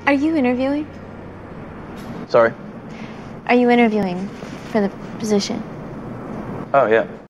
Are you interviewing? Sorry? Are you interviewing for the position? Oh, yeah.